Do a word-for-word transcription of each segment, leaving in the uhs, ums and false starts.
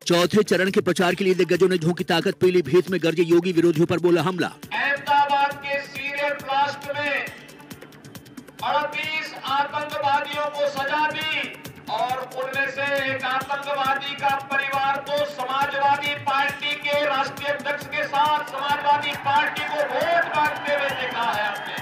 चौथे चरण के प्रचार के लिए दिग्गजों ने झोंकी ताकत, पीलीभीत में गरजे योगी, विरोधियों पर बोला हमला। अहमदाबाद के सीरियल ब्लास्ट में अड़तीस आतंकवादियों को सजा दी और उनमें से एक आतंकवादी का परिवार तो समाजवादी पार्टी के राष्ट्रीय अध्यक्ष के साथ समाजवादी पार्टी को वोट मांगते हुए देखा है आपने।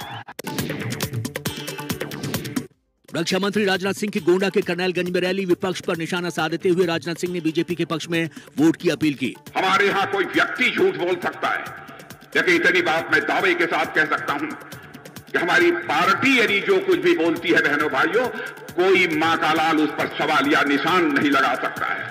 रक्षा मंत्री राजनाथ सिंह की गोंडा के करनैलगंज में रैली, विपक्ष पर निशाना साधते हुए राजनाथ सिंह ने बीजेपी के पक्ष में वोट की अपील की। हमारे यहाँ कोई व्यक्ति झूठ बोल सकता है, लेकिन इतनी बात मैं दावे के साथ कह सकता हूँ कि हमारी पार्टी यदि जो कुछ भी बोलती है बहनों भाइयों, कोई मां का लाल उस पर सवाल या निशान नहीं लगा सकता है।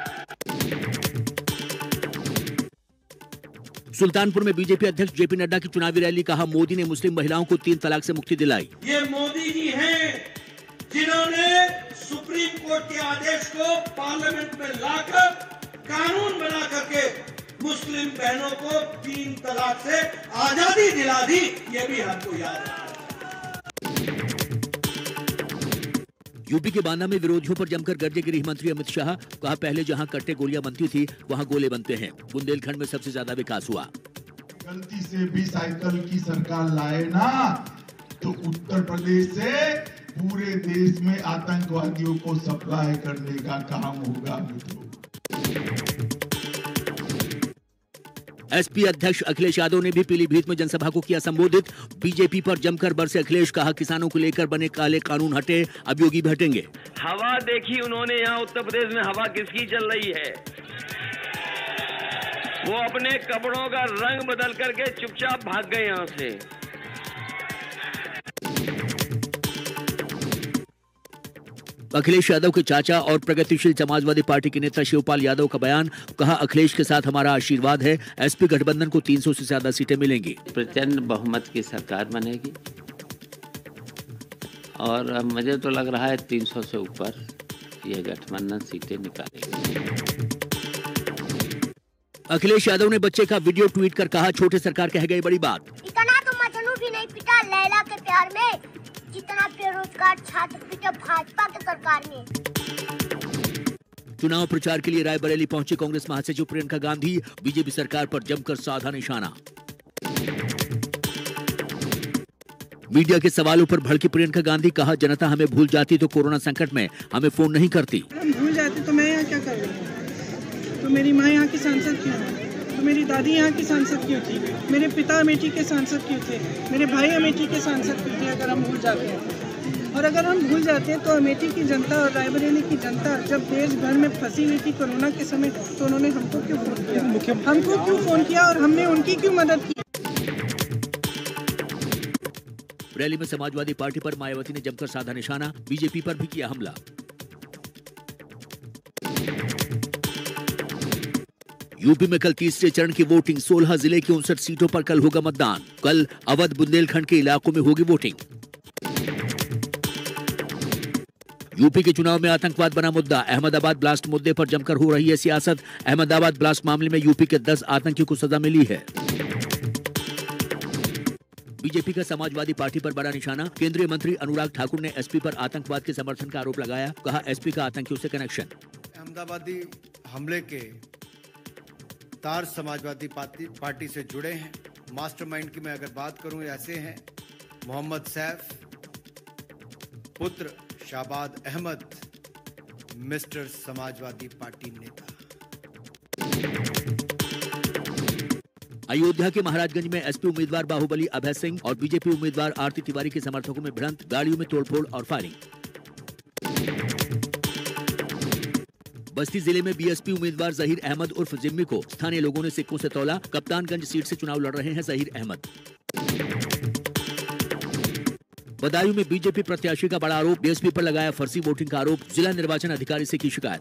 सुल्तानपुर में बीजेपी अध्यक्ष जेपी नड्डा की चुनावी रैली, कहा मोदी ने मुस्लिम महिलाओं को तीन तलाक से मुक्ति दिलाई। ये मोदी जी हैं जिन्होंने सुप्रीम कोर्ट के आदेश को पार्लियामेंट में लाकर कानून बना करके मुस्लिम बहनों को तीन तलाक से आजादी दिला दी, ये भी हमको याद है। यूपी के बांदा में विरोधियों पर जमकर गरजे गृह मंत्री अमित शाह, कहा पहले जहां कट्टे गोलियां बनती थी वहां गोले बनते हैं। बुंदेलखंड में सबसे ज्यादा विकास हुआ। गलती से भी साइकिल की सरकार लाए ना तो उत्तर प्रदेश से पूरे देश में आतंकवादियों को सप्लाई करने का काम होगा मित्रों। एसपी अध्यक्ष अखिलेश यादव ने भी पीलीभीत में जनसभा को किया संबोधित, बीजेपी पर जमकर बरसे अखिलेश, कहा किसानों को लेकर बने काले कानून हटे, अब योगी भी हटेंगे। हवा देखी उन्होंने यहाँ उत्तर प्रदेश में, हवा किसकी चल रही है? वो अपने कपड़ों का रंग बदल करके चुपचाप भाग गए यहाँ से। अखिलेश यादव के चाचा और प्रगतिशील समाजवादी पार्टी के नेता शिवपाल यादव का बयान, कहा अखिलेश के साथ हमारा आशीर्वाद है, एसपी गठबंधन को तीन सौ से ज्यादा सीटें मिलेंगी। प्रचंड बहुमत की सरकार बनेगी और मुझे तो लग रहा है तीन सौ से ऊपर यह गठबंधन सीटें निकालेगी। अखिलेश यादव ने बच्चे का वीडियो ट्वीट कर कहा छोटे सरकार कह गई बड़ी बात। इतना तो मजनू भी नहीं पिटा लैला के प्यार में जितना बेरोजगार छात्र पिटा भाजपा के सरकार में। चुनाव प्रचार के लिए रायबरेली पहुंचे कांग्रेस महासचिव प्रियंका गांधी, बीजेपी सरकार पर जमकर साधा निशाना। मीडिया के सवालों पर भड़की प्रियंका गांधी, कहा जनता हमें भूल जाती तो कोरोना संकट में हमें फोन नहीं करती। हम भूल जाते तो मैं यहाँ क्या कर रही हूँ? तो मेरी माँ यहाँ की सांसद क्यों है? तो मेरी दादी यहाँ की सांसद क्यों थी? मेरे पिता अमेठी के सांसद क्यों थे? मेरे भाई अमेठी के सांसद क्यों थे? अगर हम भूल जाते हैं, और अगर हम भूल जाते हैं तो अमेठी की जनता और रायबरेली की जनता जब देश भर में फंसी हुई थी कोरोना के समय, तो उन्होंने हमको क्यों फोन किया? हमको क्यों फोन किया और हमने उनकी क्यों मदद की? रैली में समाजवादी पार्टी पर मायावती ने जमकर साधा निशाना, बीजेपी पर भी किया हमला। यूपी में कल तीसरे चरण की वोटिंग, सोलह जिले की उनसठ सीटों पर कल होगा मतदान। कल अवध बुंदेलखंड के इलाकों में होगी वोटिंग। यूपी के चुनाव में आतंकवाद बना मुद्दा, अहमदाबाद ब्लास्ट मुद्दे पर जमकर हो रही है सियासत। अहमदाबाद ब्लास्ट मामले में यूपी के दस आतंकियों को सजा मिली है। बीजेपी का समाजवादी पार्टी पर बड़ा निशाना, केंद्रीय मंत्री अनुराग ठाकुर ने एसपी पर आतंकवाद के समर्थन का आरोप लगाया, कहा एसपी का आतंकियों से कनेक्शन। अहमदाबादी हमले के तार समाजवादी पार्टी पार्टी से जुड़े हैं। मास्टरमाइंड की मैं अगर बात करूं, ऐसे हैं मोहम्मद सैफ, पुत्र शाबाद अहमद, मिस्टर समाजवादी पार्टी नेता। अयोध्या के महाराजगंज में एसपी उम्मीदवार बाहुबली अभय सिंह और बीजेपी उम्मीदवार आरती तिवारी के समर्थकों में भिड़ंत, गाड़ियों में तोड़फोड़ और फायरिंग। बस्ती जिले में बीएसपी उम्मीदवार जहीर अहमद उर्फ जिम्मी को स्थानीय लोगों ने सिक्कों से तौला, कप्तानगंज सीट से चुनाव लड़ रहे हैं जहीर अहमद। बदायूं में बीजेपी प्रत्याशी का बड़ा आरोप, बीएसपी पर लगाया फर्जी वोटिंग का आरोप, जिला निर्वाचन अधिकारी से की शिकायत।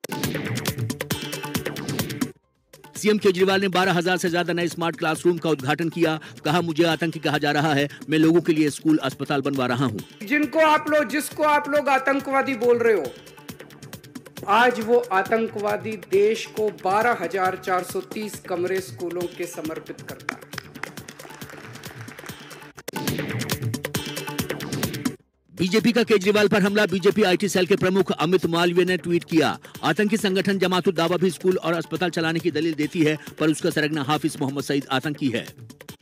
सीएम केजरीवाल ने बारह हजार से ज्यादा नए स्मार्ट क्लासरूम का उद्घाटन किया, कहा मुझे आतंकी कहा जा रहा है, मैं लोगों के लिए स्कूल अस्पताल बनवा रहा हूं। जिनको आप लोग जिसको आप लोग आतंकवादी बोल रहे हो, आज वो आतंकवादी देश को बारह हजार चार सौ तीस कमरे स्कूलों के समर्पित करता है। बीजेपी का केजरीवाल पर हमला। बीजेपी आईटी सेल के प्रमुख अमित मालवीय ने ट्वीट किया, आतंकी संगठन जमात दावा भी स्कूल और अस्पताल चलाने की दलील देती है, पर उसका सरगना हाफिज मोहम्मद सईद आतंकी है।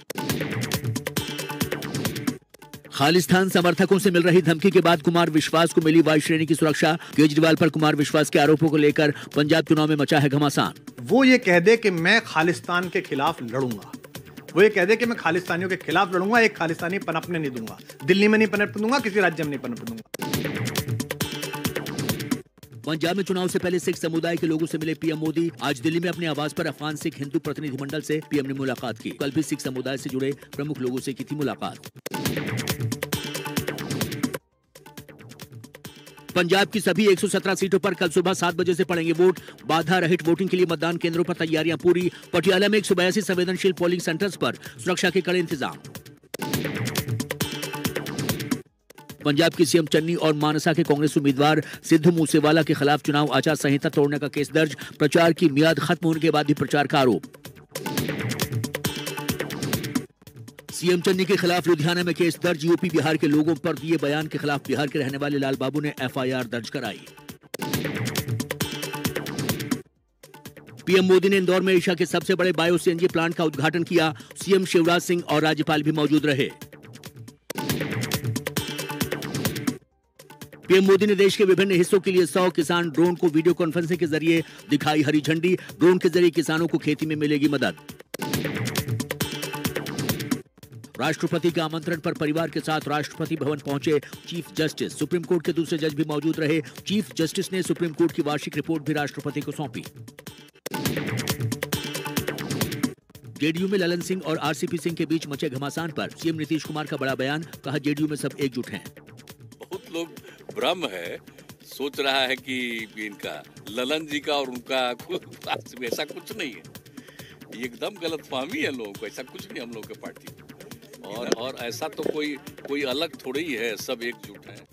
खालिस्तान समर्थकों से मिल रही धमकी के बाद कुमार विश्वास को मिली वायु श्रेणी की सुरक्षा। केजरीवाल पर कुमार विश्वास के आरोपों को लेकर पंजाब चुनाव में मचा है घमासान। वो ये कह दे कि मैं खालिस्तान के खिलाफ लड़ूंगा, वो ये कह दे कि मैं खालिस्तानियों के खिलाफ लड़ूंगा, एक खालिस्तानी पनपने नहीं दूंगा, दिल्ली में नहीं पनपने दूंगा, किसी राज्य में नहीं पनपने दूंगा। पंजाब में चुनाव से पहले सिख समुदाय के लोगों से मिले पीएम मोदी। आज दिल्ली में अपने आवास पर अफगान सिख हिंदू प्रतिनिधिमंडल से पीएम ने मुलाकात की। कल भी सिख समुदाय से जुड़े प्रमुख लोगों से की थी मुलाकात। पंजाब की सभी एक सौ सत्रह सीटों पर कल सुबह सात बजे से पड़ेंगे वोट। बाधा रहित वोटिंग के लिए मतदान केंद्रों पर तैयारियां पूरी। पटियाला में एक सौ बयासी संवेदनशील पोलिंग सेंटर्स पर सुरक्षा के कड़े इंतजाम। पंजाब की सीएम चन्नी और मानसा के कांग्रेस उम्मीदवार सिद्धू मूसेवाला के खिलाफ चुनाव आचार संहिता तोड़ने का केस दर्ज। प्रचार की मियाद खत्म होने के बाद भी प्रचार का आरोप। सीएम चन्नी के खिलाफ लुधियाना में केस दर्ज। यूपी बिहार के लोगों पर दिए बयान के खिलाफ बिहार के रहने वाले लाल बाबू ने एफआईआर दर्ज कराई। पीएम मोदी ने इंदौर में एशिया के सबसे बड़े बायो सीएनजी प्लांट का उद्घाटन किया। सीएम शिवराज सिंह और राज्यपाल भी मौजूद रहे। पीएम मोदी ने देश के विभिन्न हिस्सों के लिए सौ किसान ड्रोन को वीडियो कॉन्फ्रेंसिंग के जरिए दिखाई हरी झंडी। ड्रोन के जरिए किसानों को खेती में मिलेगी मदद। राष्ट्रपति के आमंत्रण पर परिवार के साथ राष्ट्रपति भवन पहुंचे चीफ जस्टिस। सुप्रीम कोर्ट के दूसरे जज भी मौजूद रहे। चीफ जस्टिस ने सुप्रीम कोर्ट की वार्षिक रिपोर्ट भी राष्ट्रपति को सौंपी। जेडीयू में ललन सिंह और आरसीपी सिंह के बीच मचे घमासान पर सीएम नीतीश कुमार का बड़ा बयान। कहा, जेडीयू में सब एकजुट हैं। बहुत लोग भ्रम है, सोच रहा है कि इनका ललन जी का और उनका ऐसा कुछ नहीं है। एकदम गलत फहमी है लोगों को, ऐसा कुछ नहीं हम लोग के पार्टी और और ऐसा तो कोई कोई अलग थोड़ी ही है, सब एकजुट हैं।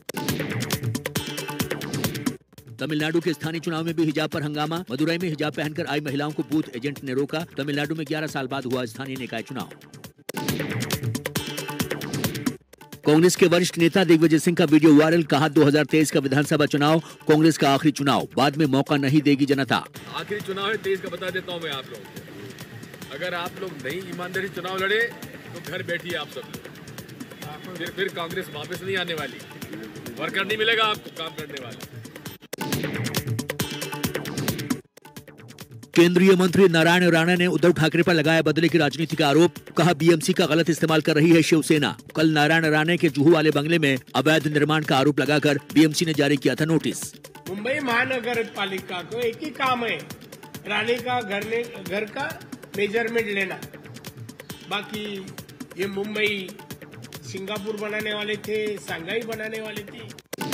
तमिलनाडु के स्थानीय चुनाव में भी हिजाब पर हंगामा। मदुरई में हिजाब पहनकर आई महिलाओं को बूथ एजेंट ने रोका। तमिलनाडु में ग्यारह साल बाद हुआ स्थानीय निकाय चुनाव। कांग्रेस के वरिष्ठ नेता दिग्विजय सिंह का वीडियो वायरल। कहा, दो हज़ार तेईस का विधानसभा चुनाव कांग्रेस का आखिरी चुनाव, बाद में मौका नहीं देगी जनता। आखिरी चुनाव है तेईस का, बता देता हूँ मैं आप लोगों को। अगर आप लोग नहीं ईमानदारी चुनाव लड़े तो घर बैठिए आप सब लोग। फिर फिर कांग्रेस वापस नहीं आने वाली, वर्कर नहीं मिलेगा आपको काम करने वाला। केंद्रीय मंत्री नारायण राणे ने उद्धव ठाकरे पर लगाया बदले की राजनीति का आरोप। कहा, बीएमसी का गलत इस्तेमाल कर रही है शिवसेना। कल नारायण राणे के जुहू वाले बंगले में अवैध निर्माण का आरोप लगाकर बीएमसी ने जारी किया था नोटिस। मुंबई महानगर पालिका को एक ही काम है, रानी का घर ने घर का मेजरमेंट लेना। बाकी ये मुंबई सिंगापुर बनाने वाले थे, शंघाई बनाने वाले थे।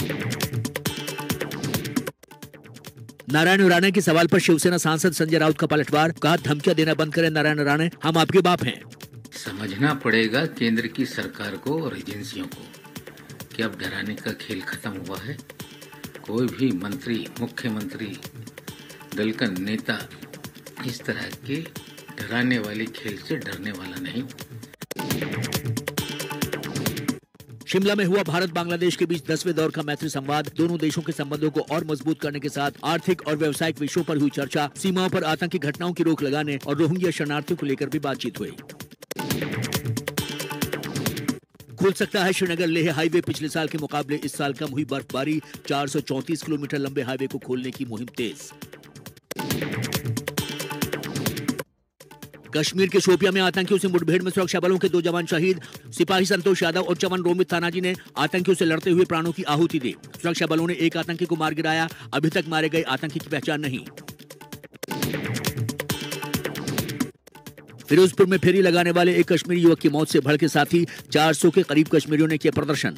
नारायण राणे के सवाल पर शिवसेना सांसद संजय राउत का पलटवार। कहा, धमकियां देना बंद करें नारायण राणे, हम आपके बाप हैं। समझना पड़ेगा केंद्र की सरकार को और एजेंसियों को कि अब डराने का खेल खत्म हुआ है। कोई भी मंत्री, मुख्यमंत्री, दल का नेता इस तरह के डराने वाले खेल से डरने वाला नहीं। शिमला में हुआ भारत बांग्लादेश के बीच दसवें दौर का मैत्री संवाद। दोनों देशों के संबंधों को और मजबूत करने के साथ आर्थिक और व्यावसायिक विषयों पर हुई चर्चा। सीमाओं पर आतंकी घटनाओं की रोक लगाने और रोहिंग्या शरणार्थियों को लेकर भी बातचीत हुई। खुल सकता है श्रीनगर लेह हाईवे। पिछले साल के मुकाबले इस साल कम हुई बर्फबारी। चार सौ चौंतीस किलोमीटर लंबे हाईवे को खोलने की मुहिम तेज। कश्मीर के शोपिया में आतंकियों से मुठभेड़ में सुरक्षा बलों के दो जवान शहीद। सिपाही संतोष यादव और चमन रोमित तानाजी ने आतंकियों से लड़ते हुए प्राणों की आहुति दी। सुरक्षा बलों ने एक आतंकी को मार गिराया। अभी तक मारे गए आतंकी की पहचान नहीं। फिरोजपुर में फेरी लगाने वाले एक कश्मीरी युवक की मौत से भड़के साथी। चार सौ के करीब कश्मीरियों ने किया प्रदर्शन।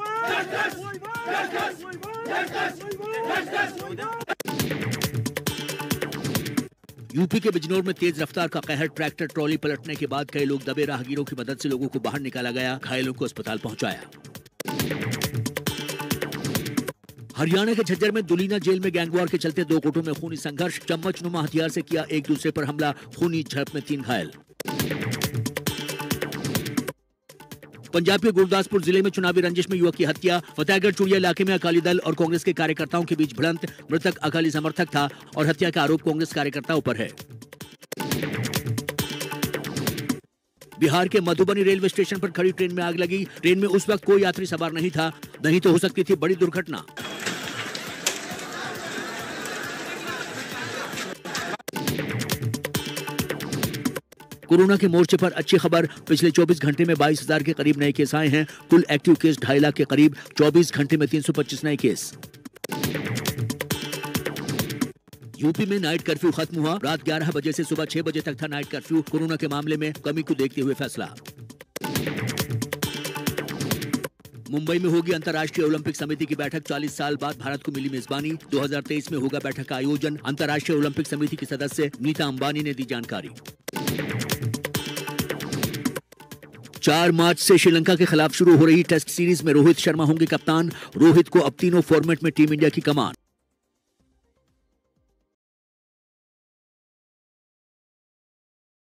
यूपी के बिजनौर में तेज रफ्तार का कहर। ट्रैक्टर ट्रॉली पलटने के बाद कई लोग दबे राहगीरों की मदद से लोगों को बाहर निकाला गया। घायलों को अस्पताल पहुंचाया। हरियाणा के झज्जर में दुलीना जेल में गैंगवार के चलते दो गुटों में खूनी संघर्ष। चम्मचनुमा हथियार से किया एक दूसरे पर हमला। खूनी झड़प में तीन घायल। पंजाब के गुरदासपुर जिले में चुनावी रंजिश में युवक की हत्या। फतेहगढ़ चुड़िया इलाके में अकाली दल और कांग्रेस के कार्यकर्ताओं के बीच भिड़ंत। मृतक अकाली समर्थक था और हत्या का आरोप कांग्रेस कार्यकर्ताओं पर है। बिहार के मधुबनी रेलवे स्टेशन पर खड़ी ट्रेन में आग लगी। ट्रेन में उस वक्त कोई यात्री सवार नहीं था, नहीं तो हो सकती थी बड़ी दुर्घटना। कोरोना के मोर्चे पर अच्छी खबर। पिछले चौबीस घंटे में बाईस हजार के करीब नए केस आए हैं। कुल एक्टिव केस ढाई लाख के करीब। चौबीस घंटे में तीन सौ पच्चीस नए केस। यूपी में नाइट कर्फ्यू खत्म हुआ। रात ग्यारह बजे से सुबह छह बजे तक था नाइट कर्फ्यू। कोरोना के मामले में कमी को देखते हुए फैसला। मुंबई में होगी अंतर्राष्ट्रीय ओलंपिक समिति की बैठक। चालीस साल बाद भारत को मिली मेजबानी। दो हज़ार तेईस में होगा बैठक का आयोजन। अंतर्राष्ट्रीय ओलंपिक समिति की सदस्य नीता अंबानी ने दी जानकारी। चार मार्च से श्रीलंका के खिलाफ शुरू हो रही टेस्ट सीरीज में रोहित शर्मा होंगे कप्तान। रोहित को अब तीनों फॉर्मेट में टीम इंडिया की कमान।